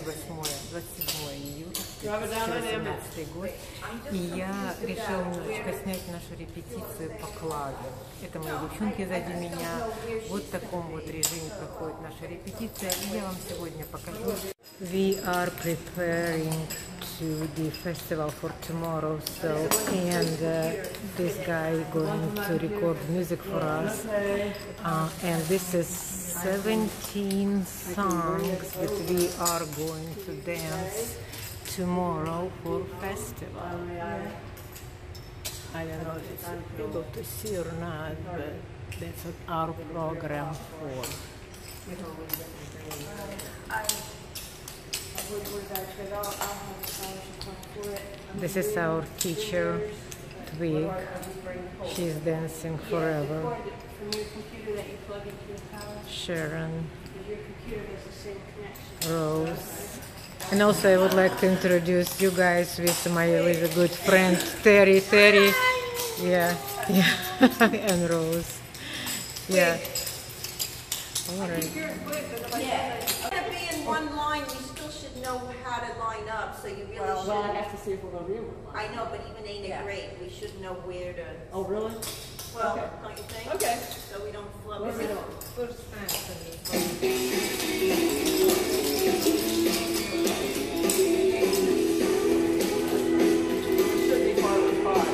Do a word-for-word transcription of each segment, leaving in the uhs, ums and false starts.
двадцать восьмое, двадцать седьмое июля две тысячи восемнадцатый год. И я решила немножечко снять нашу репетицию по Clogging. Это мои девчонки сзади меня. Вот в таком вот режиме проходит наша репетиция. И я вам сегодня покажу. We are preparing to the festival for tomorrow, so and uh, this guy going to record music for us, uh, and this is seventeen songs that we are going to dance tomorrow for festival. I don't know if it's able to see or not, but that's what our program for. This is our teacher, Twig. She's dancing forever. Sharon, Rose. And also I would like to introduce you guys with my with a good friend, Terry. Terry. Yeah, yeah. And Rose. Yeah. All right. Yeah. To be in one line, you still should know how to line up, so you really well, should. Well, I have to see if we're going to be in one line. I know, but even ain't it Yeah. great? We should know where to. Oh, really? Well, Okay. don't you think? Okay. So we don't flub What are we it. doing? First time. Should be part of the car.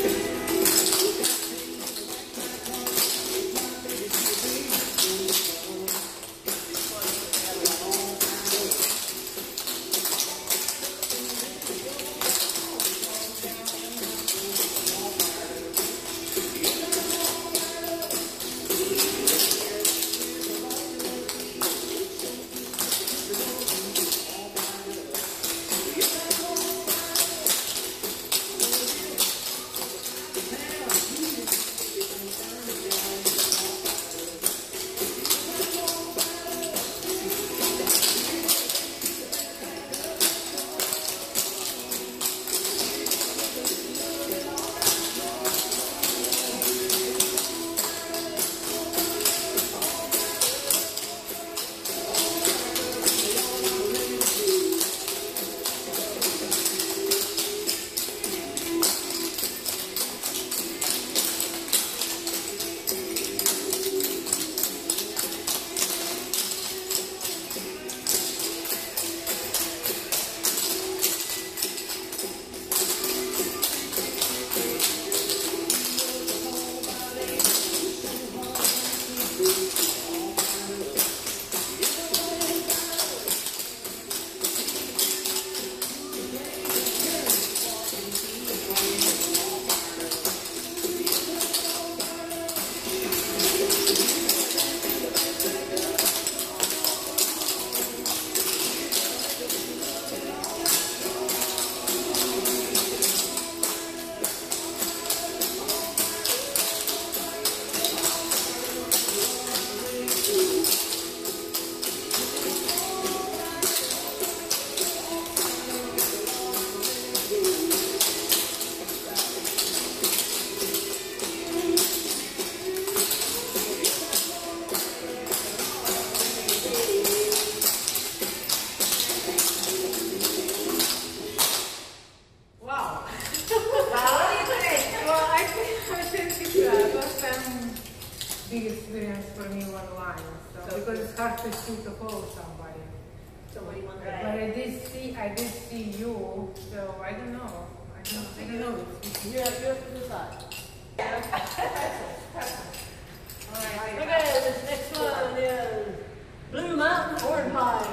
Big experience for me one line, so, so because it's hard to see to follow somebody. So what do you want to But I did see, I did see you, so I don't know. I don't, I don't know. Yeah, you're to the side. All right. Okay, this next one is Blue Mountain Horn Pie.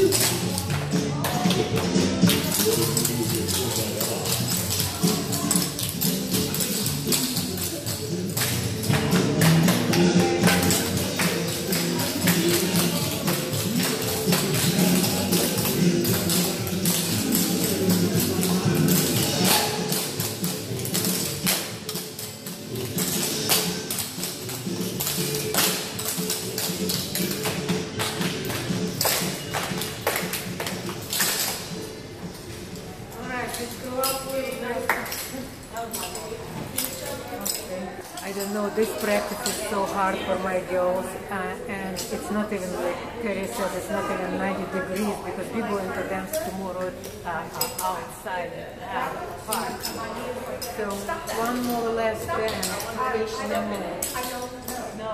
I don't know, this practice is so hard for my girls, uh, and it's not even, like Terry said, it's not even ninety degrees because we go into dance tomorrow uh, uh, outside uh, park. So one more left and no more. No.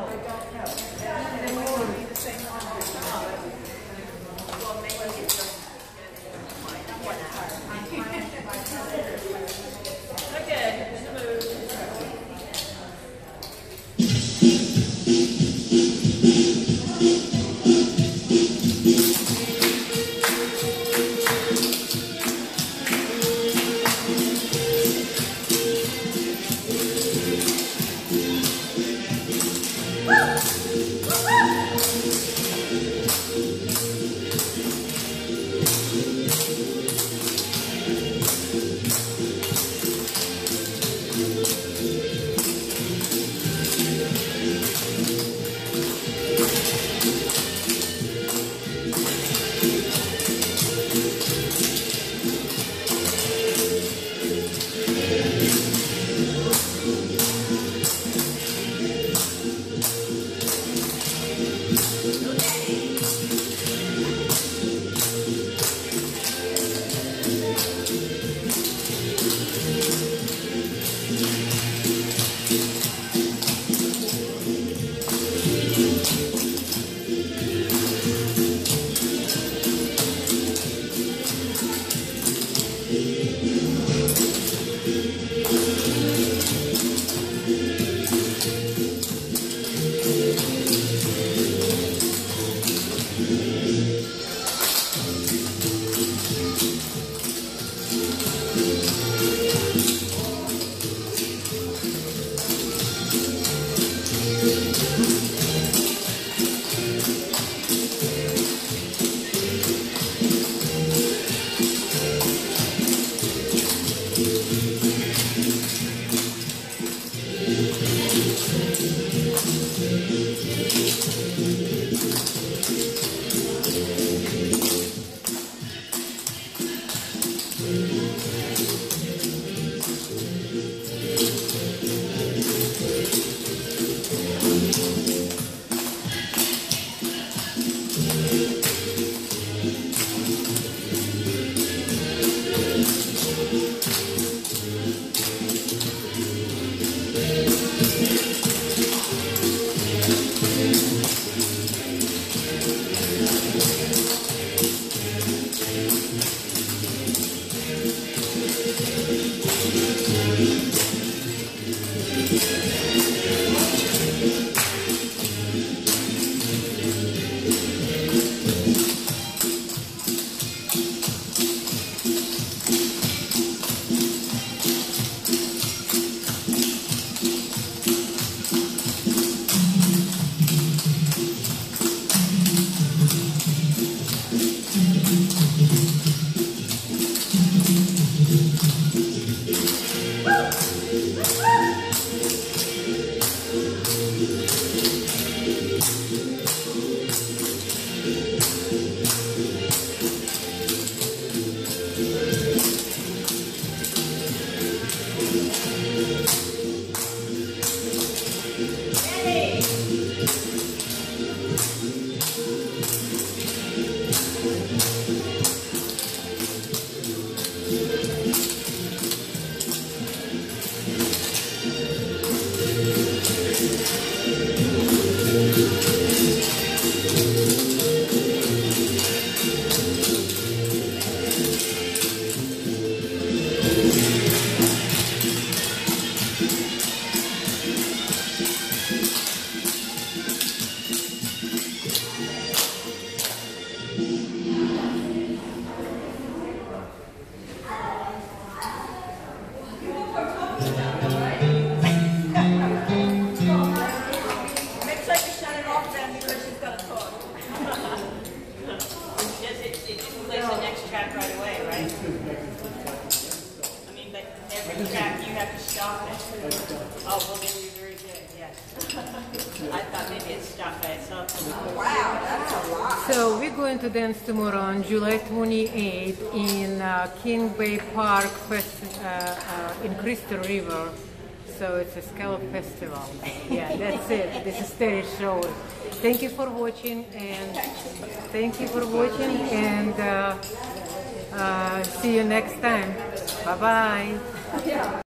stuff there, so Wow, that's a lot. So we're going to dance tomorrow on July twenty-eighth in uh, King Bay Park Fest, uh, uh, in Crystal River. So it's a Scallop Festival. Yeah, that's it. This is Terry's show. Thank you for watching, and thank you for watching, and uh, uh, see you next time. Bye bye.